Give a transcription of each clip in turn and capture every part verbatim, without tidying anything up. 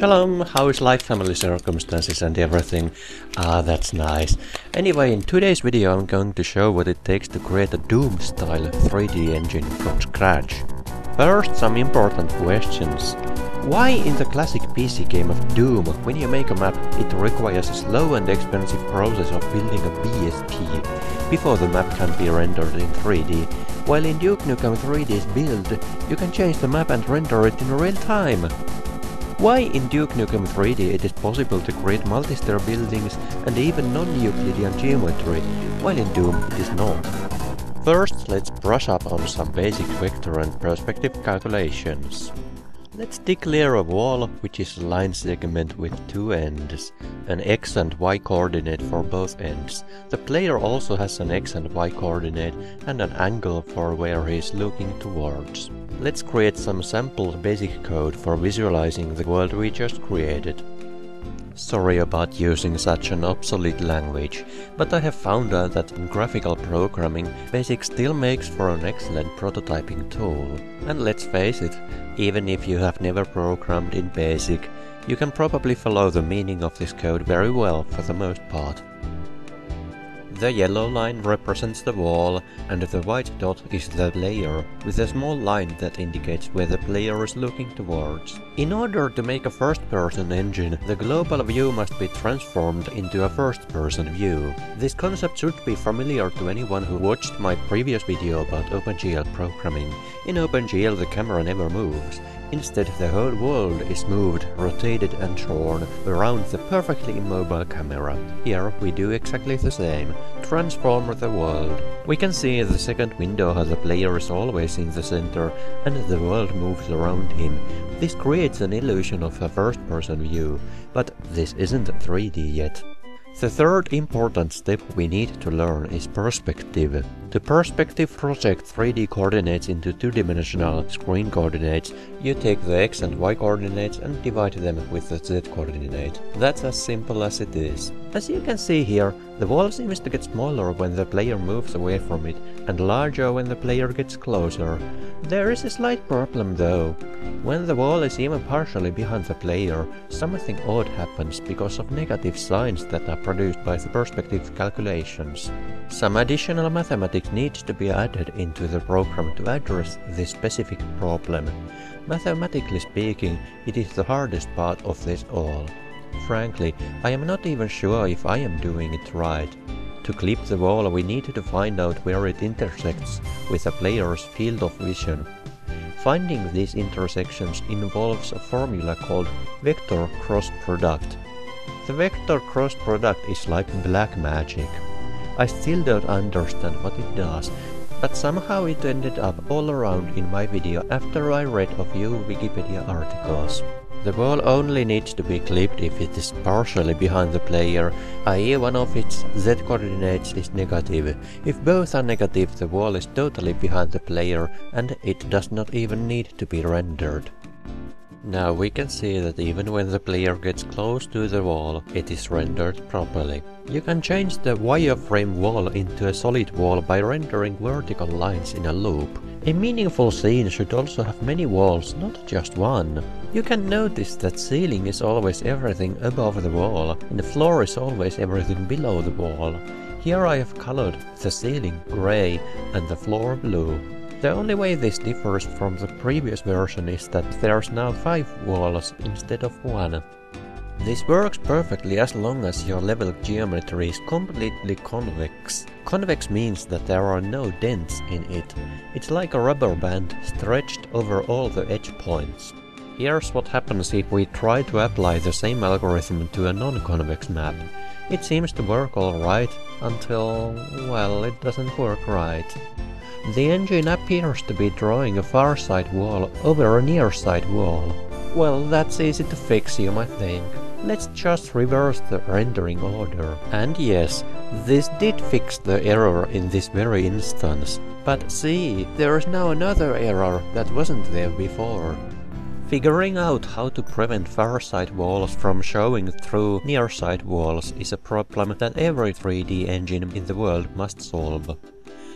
Shalom, how is life, family circumstances and everything? Ah, that's nice. Anyway, in today's video I'm going to show what it takes to create a Doom style three D engine from scratch. First, some important questions. Why in the classic P C game of Doom, when you make a map, it requires a slow and expensive process of building a B S P before the map can be rendered in three D, while in Duke Nukem three D's build, you can change the map and render it in real time? Why in Duke Nukem three D it is possible to create multi-stair buildings and even non-Euclidean geometry, while in Doom it is not? First, let's brush up on some basic vector and perspective calculations. Let's declare a wall, which is a line segment with two ends, an x and y coordinate for both ends. The player also has an x and y coordinate and an angle for where he is looking towards. Let's create some sample basic code for visualizing the world we just created. Sorry about using such an obsolete language, but I have found out that in graphical programming, BASIC still makes for an excellent prototyping tool. And let's face it, even if you have never programmed in BASIC, you can probably follow the meaning of this code very well for the most part. The yellow line represents the wall, and the white dot is the player, with a small line that indicates where the player is looking towards. In order to make a first-person engine, the global view must be transformed into a first-person view. This concept should be familiar to anyone who watched my previous video about OpenGL programming. In OpenGL the camera never moves. Instead, the whole world is moved, rotated and drawn around the perfectly immobile camera. Here we do exactly the same. Transform the world. We can see in the second window how the player is always in the center and the world moves around him. This creates an illusion of a first-person view, but this isn't three D yet. The third important step we need to learn is perspective. To perspective project three D coordinates into two-dimensional screen coordinates, you take the x and y coordinates and divide them with the z coordinate. That's as simple as it is. As you can see here, the wall seems to get smaller when the player moves away from it, and larger when the player gets closer. There is a slight problem though. When the wall is even partially behind the player, something odd happens because of negative signs that are produced by the perspective calculations. Some additional mathematics needs to be added into the program to address this specific problem. Mathematically speaking, it is the hardest part of this all. Frankly, I am not even sure if I am doing it right. To clip the wall we need to find out where it intersects with the player's field of vision. Finding these intersections involves a formula called vector cross product. The vector cross product is like black magic. I still don't understand what it does, but somehow it ended up all around in my video after I read a few Wikipedia articles. The wall only needs to be clipped if it is partially behind the player, that is one of its z coordinates is negative. If both are negative, the wall is totally behind the player and it does not even need to be rendered. Now we can see that even when the player gets close to the wall, it is rendered properly. You can change the wireframe wall into a solid wall by rendering vertical lines in a loop. A meaningful scene should also have many walls, not just one. You can notice that ceiling is always everything above the wall, and the floor is always everything below the wall. Here I have colored the ceiling grey and the floor blue. The only way this differs from the previous version is that there's now five walls instead of one. This works perfectly as long as your level geometry is completely convex. Convex means that there are no dents in it. It's like a rubber band stretched over all the edge points. Here's what happens if we try to apply the same algorithm to a non-convex map. It seems to work alright until, well, it doesn't work right. The engine appears to be drawing a far side wall over a near side wall. Well, that's easy to fix, you might think. Let's just reverse the rendering order. And yes, this did fix the error in this very instance. But see, there is now another error that wasn't there before. Figuring out how to prevent far side walls from showing through near side walls is a problem that every three D engine in the world must solve.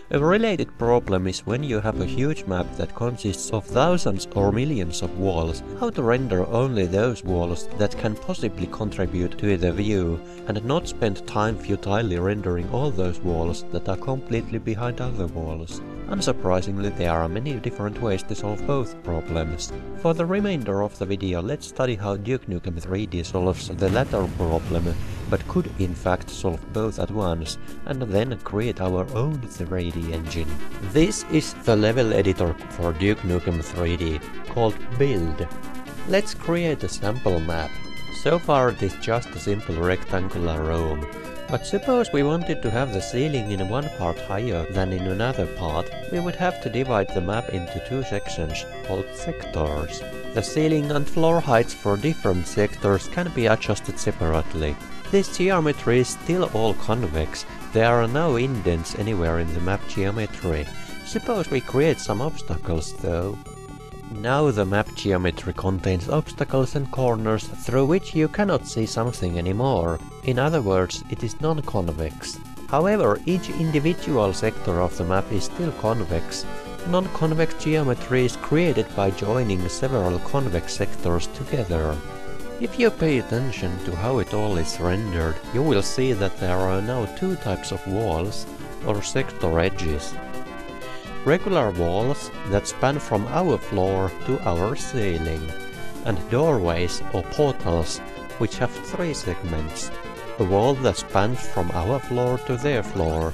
A related problem is when you have a huge map that consists of thousands or millions of walls, how to render only those walls that can possibly contribute to the view, and not spend time futilely rendering all those walls that are completely behind other walls. Unsurprisingly, there are many different ways to solve both problems. For the remainder of the video, let's study how Duke Nukem three D solves the latter problem, but could in fact solve both at once, and then create our own three D engine. This is the level editor for Duke Nukem three D, called Build. Let's create a sample map. So far it is just a simple rectangular room. But suppose we wanted to have the ceiling in one part higher than in another part, we would have to divide the map into two sections, called sectors. The ceiling and floor heights for different sectors can be adjusted separately. This geometry is still all convex, there are no indents anywhere in the map geometry. Suppose we create some obstacles though. Now the map geometry contains obstacles and corners through which you cannot see something anymore. In other words, it is non-convex. However, each individual sector of the map is still convex. Non-convex geometry is created by joining several convex sectors together. If you pay attention to how it all is rendered, you will see that there are now two types of walls, or sector edges. Regular walls that span from our floor to our ceiling, and doorways or portals which have three segments. A wall that spans from our floor to their floor,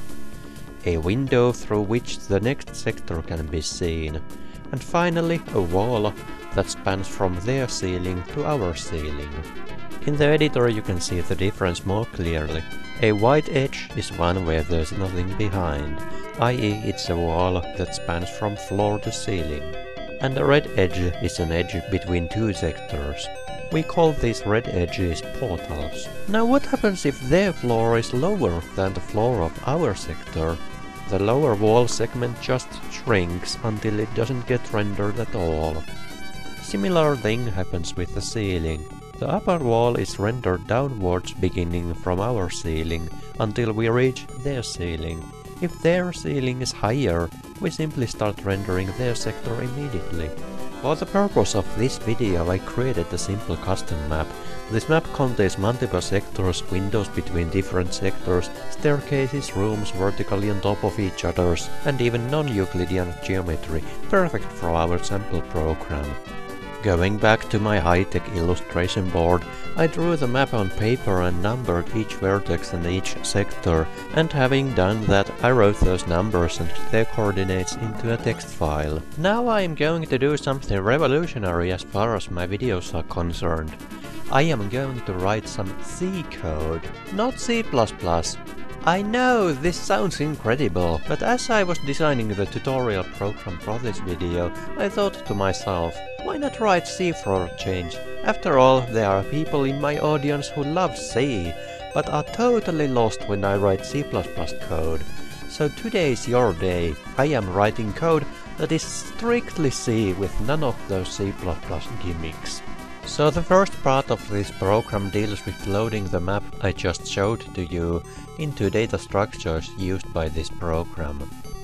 a window through which the next sector can be seen, and finally a wall that spans from their ceiling to our ceiling. In the editor you can see the difference more clearly. A white edge is one where there's nothing behind, that is it's a wall that spans from floor to ceiling. And a red edge is an edge between two sectors. We call these red edges portals. Now what happens if their floor is lower than the floor of our sector? The lower wall segment just shrinks until it doesn't get rendered at all. Similar thing happens with the ceiling. The upper wall is rendered downwards beginning from our ceiling until we reach their ceiling. If their ceiling is higher, we simply start rendering their sector immediately. For the purpose of this video I created a simple custom map. This map contains multiple sectors, windows between different sectors, staircases, rooms vertically on top of each others, and even non-Euclidean geometry, perfect for our sample program. Going back to my high-tech illustration board, I drew the map on paper and numbered each vertex and each sector, and having done that I wrote those numbers and their coordinates into a text file. Now I am going to do something revolutionary as far as my videos are concerned. I am going to write some C code, not C plus plus. I know this sounds incredible, but as I was designing the tutorial program for this video, I thought to myself, why not write C for a change? After all, there are people in my audience who love C, but are totally lost when I write C plus plus code. So today is your day. I am writing code that is strictly C with none of those C plus plus gimmicks. So the first part of this program deals with loading the map I just showed to you into data structures used by this program.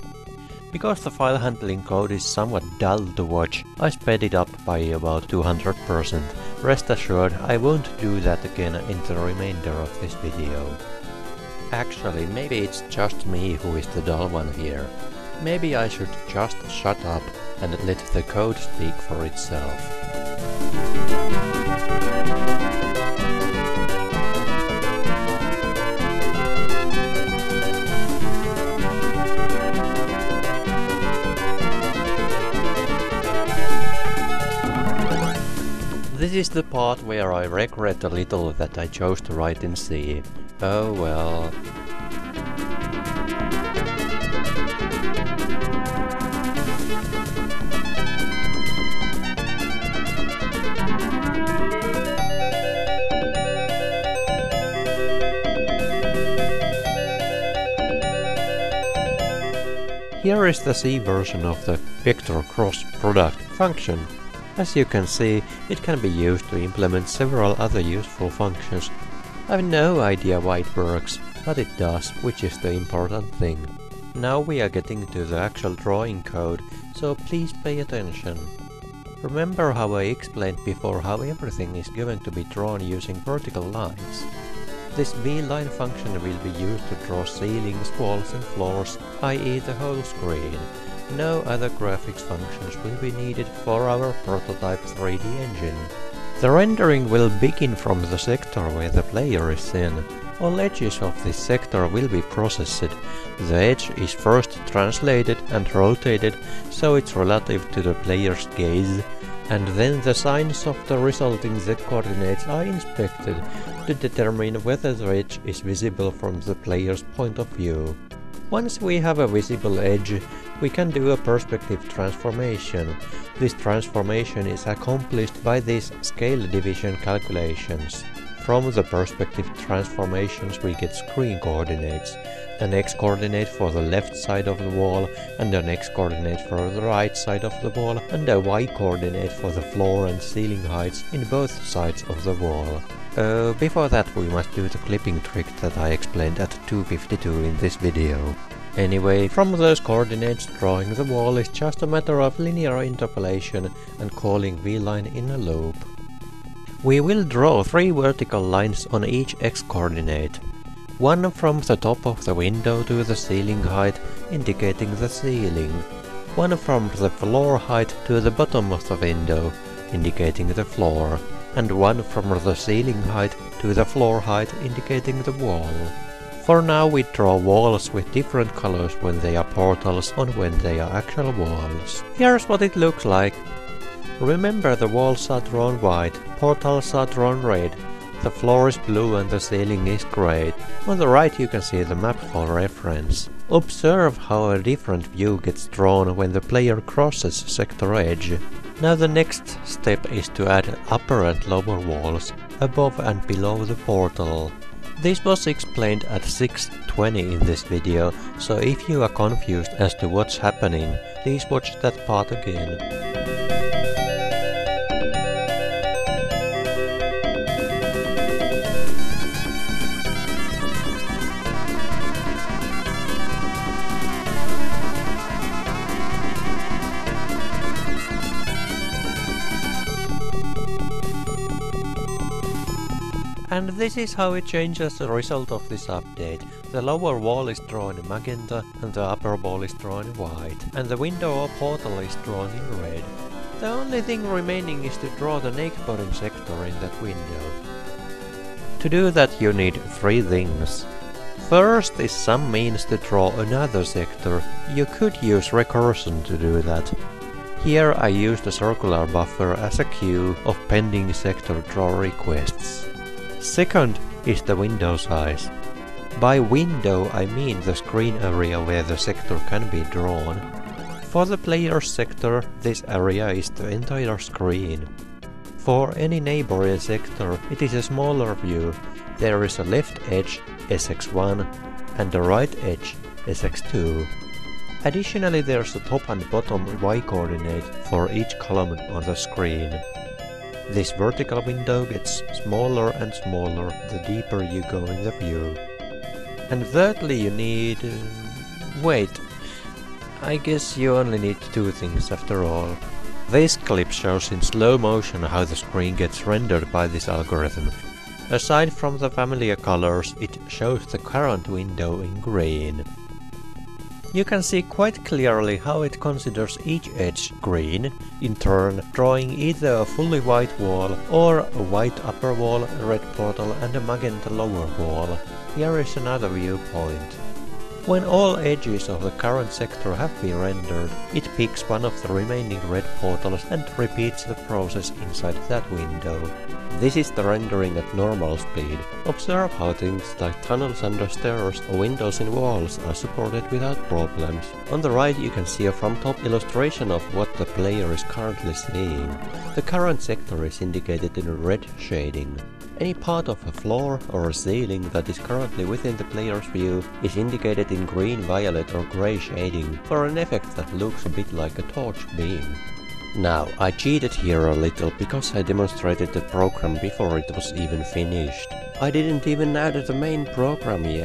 Because the file handling code is somewhat dull to watch, I sped it up by about two hundred percent. Rest assured, I won't do that again in the remainder of this video. Actually, maybe it's just me who is the dull one here. Maybe I should just shut up and let the code speak for itself. This is the part where I regret a little that I chose to write in C. Oh well. Here is the C version of the vector cross product function. As you can see, it can be used to implement several other useful functions. I have no idea why it works, but it does, which is the important thing. Now we are getting to the actual drawing code, so please pay attention. Remember how I explained before how everything is going to be drawn using vertical lines? This v-line function will be used to draw ceilings, walls and floors, that is the whole screen. No other graphics functions will be needed for our prototype three D engine. The rendering will begin from the sector where the player is in. All edges of this sector will be processed. The edge is first translated and rotated so it's relative to the player's gaze, and then the signs of the resulting z-coordinates are inspected to determine whether the edge is visible from the player's point of view. Once we have a visible edge, we can do a perspective transformation. This transformation is accomplished by these scale division calculations. From the perspective transformations we get screen coordinates, an x-coordinate for the left side of the wall, and an x-coordinate for the right side of the wall, and a y-coordinate for the floor and ceiling heights in both sides of the wall. Uh, before that we must do the clipping trick that I explained at two fifty-two in this video. Anyway, from those coordinates, drawing the wall is just a matter of linear interpolation and calling v-line in a loop. We will draw three vertical lines on each x-coordinate. One from the top of the window to the ceiling height, indicating the ceiling. One from the floor height to the bottom of the window, indicating the floor. And one from the ceiling height to the floor height, indicating the wall. For now we draw walls with different colors when they are portals and when they are actual walls. Here's what it looks like. Remember, the walls are drawn white, portals are drawn red, the floor is blue and the ceiling is grey. On the right you can see the map for reference. Observe how a different view gets drawn when the player crosses sector edge. Now the next step is to add upper and lower walls, above and below the portal. This was explained at six twenty in this video, so if you are confused as to what's happening, please watch that part again. And this is how it changes as a result of this update. The lower wall is drawn in magenta and the upper wall is drawn in white, and the window or portal is drawn in red. The only thing remaining is to draw the naked bottom sector in that window. To do that you need three things. First is some means to draw another sector. You could use recursion to do that. Here I used a circular buffer as a queue of pending sector draw requests. Second is the window size. By window I mean the screen area where the sector can be drawn. For the player's sector, this area is the entire screen. For any neighboring sector, it is a smaller view. There is a left edge, S X one, and a right edge, S X two. Additionally, there's a top and bottom y-coordinate for each column on the screen. This vertical window gets smaller and smaller the deeper you go in the view. And thirdly you need... Uh, wait, I guess you only need two things after all. This clip shows in slow motion how the screen gets rendered by this algorithm. Aside from the familiar colors, it shows the current window in green. You can see quite clearly how it considers each edge green, in turn drawing either a fully white wall or a white upper wall, a red portal and a magenta lower wall. Here is another viewpoint. When all edges of the current sector have been rendered, it picks one of the remaining red portals and repeats the process inside that window. This is the rendering at normal speed. Observe how things like tunnels under stairs or windows in walls are supported without problems. On the right you can see a from top illustration of what the player is currently seeing. The current sector is indicated in red shading. Any part of a floor or a ceiling that is currently within the player's view is indicated in green, violet or grey shading for an effect that looks a bit like a torch beam. Now, I cheated here a little because I demonstrated the program before it was even finished. I didn't even add the main program yet.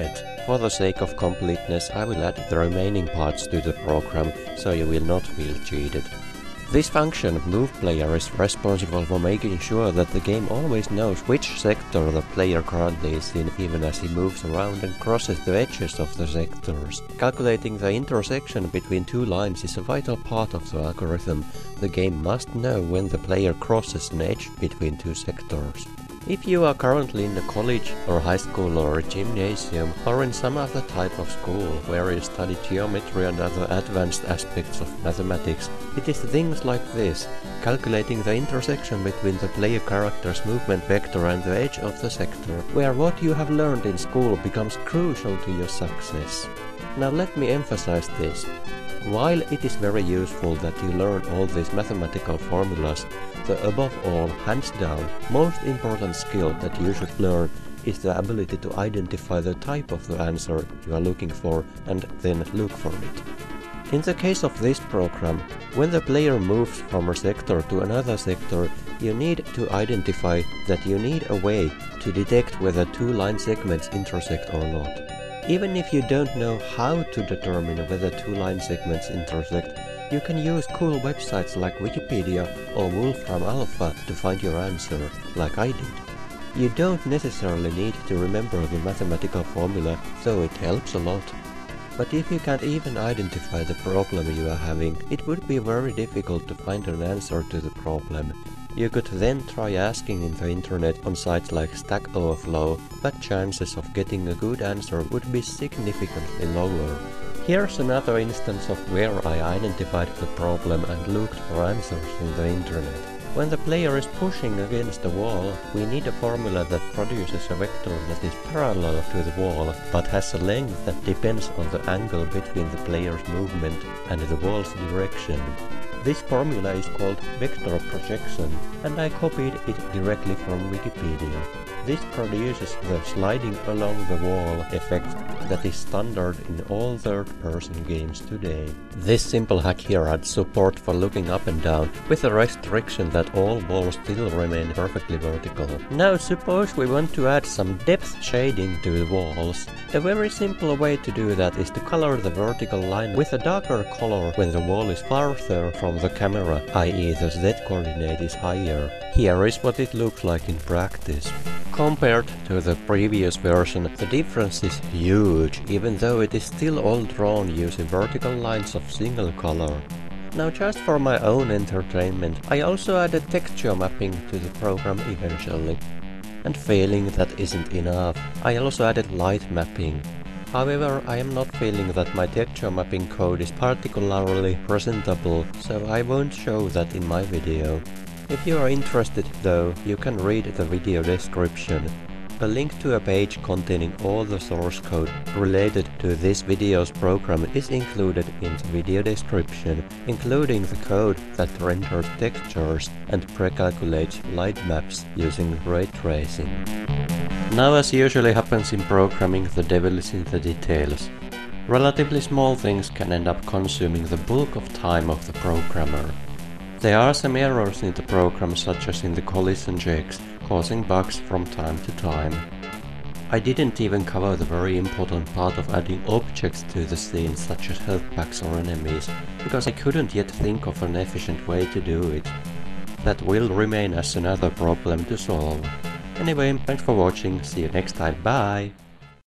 For the sake of completeness, I will add the remaining parts to the program, so you will not feel cheated. This function, move player, is responsible for making sure that the game always knows which sector the player currently is in, even as he moves around and crosses the edges of the sectors. Calculating the intersection between two lines is a vital part of the algorithm. The game must know when the player crosses an edge between two sectors. If you are currently in a college or high school or a gymnasium or in some other type of school where you study geometry and other advanced aspects of mathematics, it is things like this, calculating the intersection between the player character's movement vector and the edge of the sector, where what you have learned in school becomes crucial to your success. Now let me emphasize this. While it is very useful that you learn all these mathematical formulas, the above all, hands down, most important skill that you should learn is the ability to identify the type of the answer you are looking for and then look for it. In the case of this program, when the player moves from a sector to another sector, you need to identify that you need a way to detect whether two line segments intersect or not. Even if you don't know how to determine whether two line segments intersect, you can use cool websites like Wikipedia or Wolfram Alpha to find your answer, like I did. You don't necessarily need to remember the mathematical formula, though it helps a lot. But if you can't even identify the problem you are having, it would be very difficult to find an answer to the problem. You could then try asking in the internet on sites like Stack Overflow, but chances of getting a good answer would be significantly lower. Here's another instance of where I identified the problem and looked for answers in the internet. When the player is pushing against the wall, we need a formula that produces a vector that is parallel to the wall, but has a length that depends on the angle between the player's movement and the wall's direction. This formula is called vector projection, and I copied it directly from Wikipedia. This produces the sliding along the wall effect that is standard in all third-person games today. This simple hack here adds support for looking up and down, with the restriction that all walls still remain perfectly vertical. Now suppose we want to add some depth shading to the walls. A very simple way to do that is to color the vertical line with a darker color when the wall is farther from the camera, that is the z-coordinate is higher. Here is what it looks like in practice. Compared to the previous version, the difference is huge, even though it is still all drawn using vertical lines of single color. Now just for my own entertainment, I also added texture mapping to the program eventually. And feeling that isn't enough, I also added light mapping. However, I am not feeling that my texture mapping code is particularly presentable, so I won't show that in my video. If you are interested though, you can read the video description. A link to a page containing all the source code related to this video's program is included in the video description, including the code that renders textures and pre-calculates light maps using ray tracing. Now, as usually happens in programming, the devil is in the details. Relatively small things can end up consuming the bulk of time of the programmer. There are some errors in the program, such as in the collision checks, causing bugs from time to time. I didn't even cover the very important part of adding objects to the scene, such as health packs or enemies, because I couldn't yet think of an efficient way to do it. That will remain as another problem to solve. Anyway, thanks for watching, see you next time, bye!